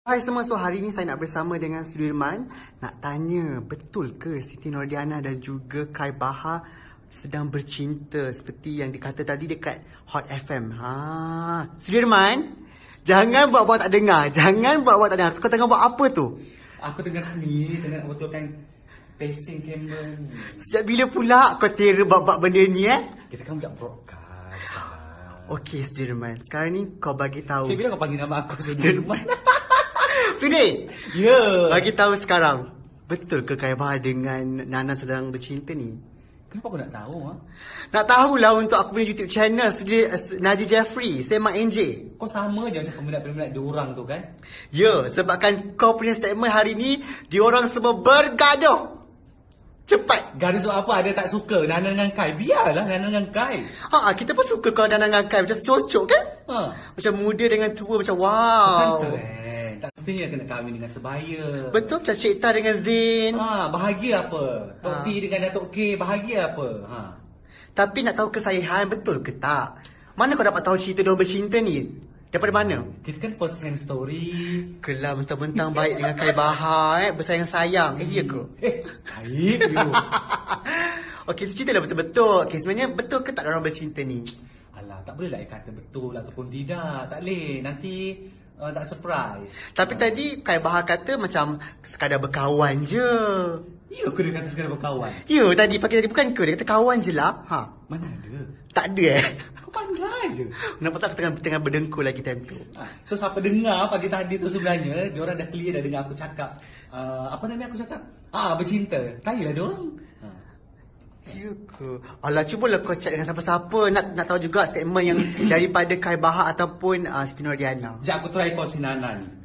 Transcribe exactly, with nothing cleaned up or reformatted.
Hai semua, so hari ni saya nak bersama dengan Sudirman. Nak tanya, betul ke Siti Nordiana dan juga Kai Bahar sedang bercinta seperti yang dikata tadi dekat Hot F M? Ha, Sudirman, jangan buat-buat tak dengar. Jangan buat-buat tak dengar. Kau tengah buat apa tu? Aku tengah ni, tengah betulkan pacing kamera ni. Sejak bila pula kau tera bab-bab benda ni eh? Kita kan buat broadcast sekarang. Okey Sudirman, sekarang ni kau bagi tahu. Cik, bila kau panggil nama aku Sudirman? Sudir, Ya. Yeah. bagi tahu sekarang, betul ke Kai Bahar dengan Nana sedang bercinta ni? Kenapa aku nak tahu? Ha? Nak tahulah untuk aku punya YouTube channel Sudir, uh, Najee Jeffrey, saya Mak N J. Kau sama je macam peminat-peminat diorang tu kan? Ya, sebabkan kau punya statement hari ni, diorang semua bergaduh. Cepat. Garis sebab apa? Ada tak suka Nana dengan Kai? Biarlah Nana dengan Kai. Ha, kita pun suka kau Nana dengan Kai. Macam cocok kan? Ha. Macam muda dengan tua, macam wow. Bukan trend. Tak mestinya kena kahwin dengan sebaya. Betul, macam Cik Ta dengan Zain. Ha, bahagia apa? Tok Ha. T dengan Datuk K, bahagia apa? Ha. Tapi nak tahu kesahihan, betul ke tak? Mana kau dapat tahu cerita diorang bercinta ni? Daripada mana? Kita kan first hand story. Kelah mentang-mentang baik dengan Kai Bahar, eh, bersayang-sayang. Eh, iya ke? Eh, baik you. Okey, so ceritalah betul-betul. Okey, sebenarnya betul ke tak orang bercinta ni? Alah, tak boleh lah kata betul ataupun tidak. Tak boleh. Nanti uh, tak surprise. Tapi tadi Kai Bahar kata macam sekadar berkawan je. Ya ke dia kata sekadar berkawan? Ya, tadi pagi tadi bukan ke? Dia kata kawan je lah. Ha. Mana ada? Tak ada eh. Aku pandai je. Nampak tak aku tengah, tengah berdengkur lagi time tu. Ha, so siapa dengar pagi tadi tu sebenarnya, diorang dah clear dah dengar aku cakap. Uh, apa nama aku cakap? Ah, bercinta. Tanyalah diorang. Ha. Ya ke? Alah, cubalah kau chat dengan siapa-siapa. Nak nak tahu juga statement yang daripada Kai Bahar ataupun uh, Siti Nordiana. Sekejap aku try call si Nana ni.